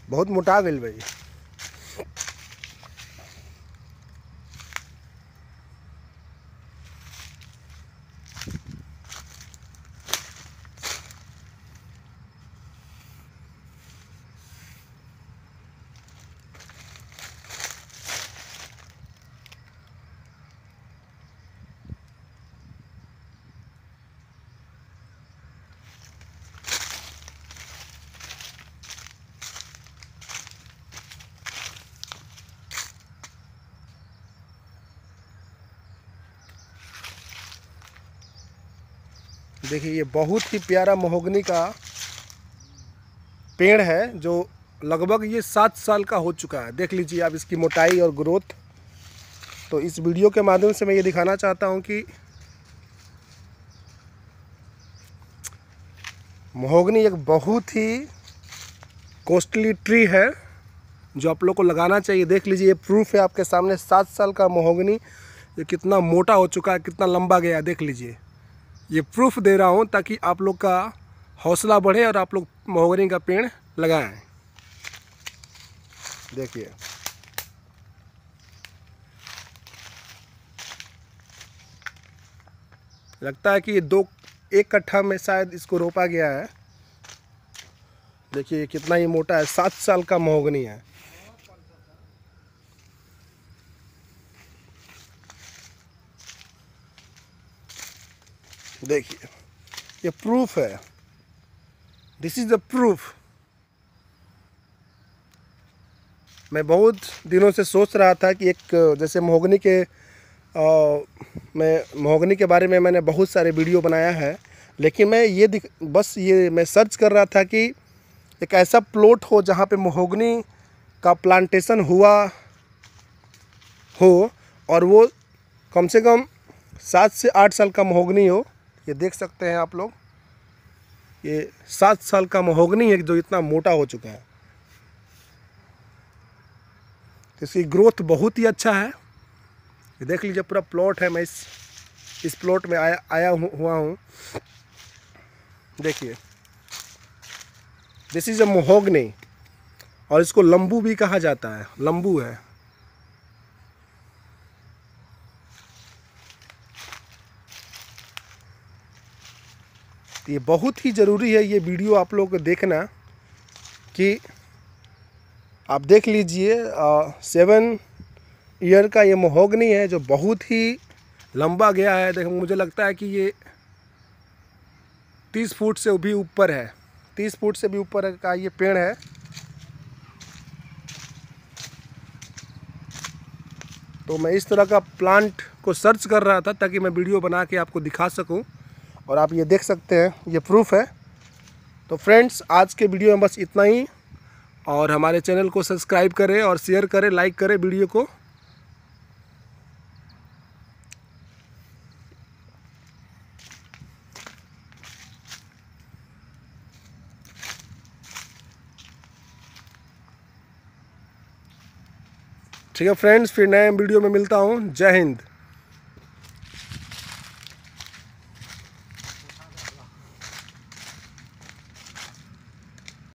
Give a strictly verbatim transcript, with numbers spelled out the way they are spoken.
बहुत मोटा गई भाई। देखिए ये बहुत ही प्यारा महोगनी का पेड़ है जो लगभग ये सात साल का हो चुका है। देख लीजिए आप इसकी मोटाई और ग्रोथ। तो इस वीडियो के माध्यम से मैं ये दिखाना चाहता हूँ कि महोगनी एक बहुत ही कॉस्टली ट्री है जो आप लोग को लगाना चाहिए। देख लीजिए ये प्रूफ है आपके सामने, सात साल का महोगनी, ये कितना मोटा हो चुका है, कितना लंबा गया है। देख लीजिए ये प्रूफ दे रहा हूँ ताकि आप लोग का हौसला बढ़े और आप लोग महोगनी का पेड़ लगाएं। देखिए लगता है कि ये दो एक कट्ठा में शायद इसको रोपा गया है। देखिए कितना ही मोटा है, सात साल का महोगनी है। देखिए ये प्रूफ है, दिस इज द प्रूफ। मैं बहुत दिनों से सोच रहा था कि एक जैसे महोगनी के आ, मैं महोगनी के बारे में मैंने बहुत सारे वीडियो बनाया है, लेकिन मैं ये दिख बस ये मैं सर्च कर रहा था कि एक ऐसा प्लॉट हो जहाँ पे महोगनी का प्लांटेशन हुआ हो और वो कम से कम सात से आठ साल का महोगनी हो। ये देख सकते हैं आप लोग, ये सात साल का महोगनी है जो इतना मोटा हो चुका है। इसकी ग्रोथ बहुत ही अच्छा है। ये देख लीजिए पूरा प्लॉट है। मैं इस इस प्लॉट में आया आया हुआ हूँ। देखिए दिस इज अ महोगनी और इसको लंबू भी कहा जाता है, लंबू है। ये बहुत ही ज़रूरी है ये वीडियो आप लोग को देखना कि आप देख लीजिए सेवन ईयर का ये महोगनी है जो बहुत ही लंबा गया है। देखो मुझे लगता है कि ये तीस फुट से भी ऊपर है, तीस फुट से भी ऊपर का ये पेड़ है। तो मैं इस तरह का प्लांट को सर्च कर रहा था ताकि मैं वीडियो बना के आपको दिखा सकूं और आप ये देख सकते हैं, ये प्रूफ है। तो फ्रेंड्स आज के वीडियो में बस इतना ही, और हमारे चैनल को सब्सक्राइब करें और शेयर करें, लाइक करें वीडियो को। ठीक है फ्रेंड्स, फिर नए वीडियो में मिलता हूँ। जय हिंद।